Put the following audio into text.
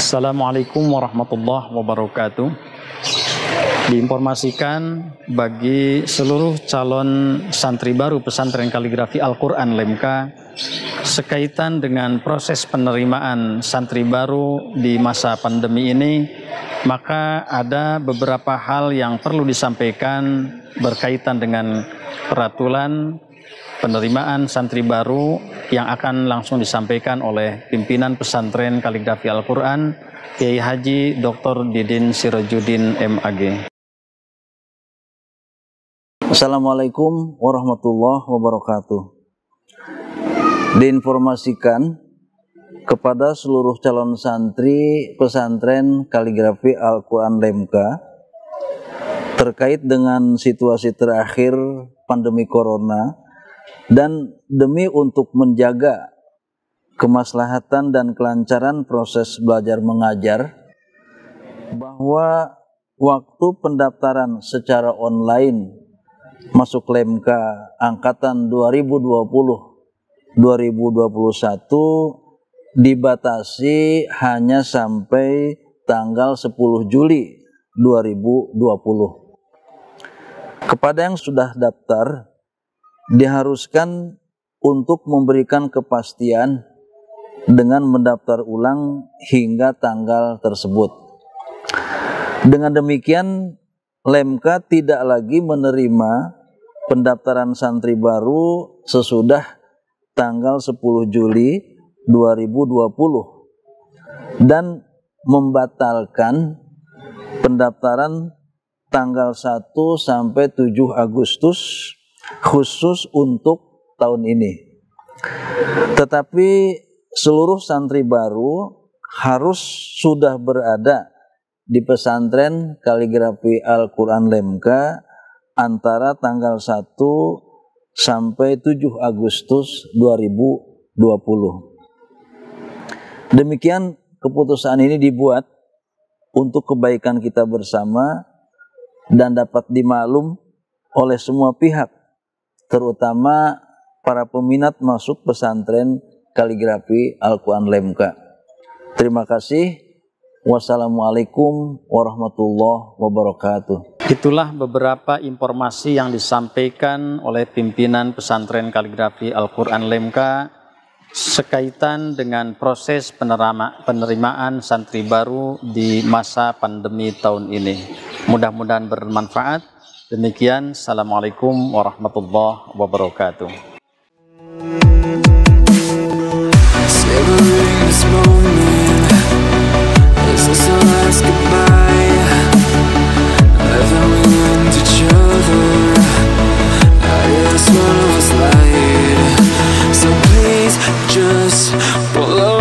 Assalamualaikum warahmatullahi wabarakatuh. Diinformasikan bagi seluruh calon santri baru pesantren kaligrafi Al-Quran Lemka sekaitan dengan proses penerimaan santri baru di masa pandemi ini, maka ada beberapa hal yang perlu disampaikan berkaitan dengan peraturan penerimaan santri baru yang akan langsung disampaikan oleh pimpinan pesantren kaligrafi Al-Quran Kiai Haji Dr. Didin Sirajuddin MAG. Assalamualaikum warahmatullahi wabarakatuh. Diinformasikan kepada seluruh calon santri pesantren kaligrafi Al-Quran Lemka terkait dengan situasi terakhir pandemi corona dan demi untuk menjaga kemaslahatan dan kelancaran proses belajar mengajar, bahwa waktu pendaftaran secara online masuk Lemka angkatan 2020-2021 dibatasi hanya sampai tanggal 10 Juli 2020. Kepada yang sudah daftar, diharuskan untuk memberikan kepastian dengan mendaftar ulang hingga tanggal tersebut. Dengan demikian, Lemka tidak lagi menerima pendaftaran santri baru sesudah tanggal 10 Juli 2020 dan membatalkan pendaftaran tanggal 1 sampai 7 Agustus khusus untuk tahun ini. Tetapi seluruh santri baru harus sudah berada di pesantren kaligrafi Al-Quran Lemka antara tanggal 1 sampai 7 Agustus 2020. Demikian keputusan ini dibuat untuk kebaikan kita bersama dan dapat dimaklum oleh semua pihak, terutama para peminat masuk pesantren kaligrafi Al-Quran Lemka. Terima kasih. Wassalamualaikum warahmatullahi wabarakatuh. Itulah beberapa informasi yang disampaikan oleh pimpinan pesantren kaligrafi Al-Quran Lemka sekaitan dengan proses penerimaan santri baru di masa pandemi tahun ini. Mudah-mudahan bermanfaat. Demikian, Assalamualaikum warahmatullahi wabarakatuh. Just follow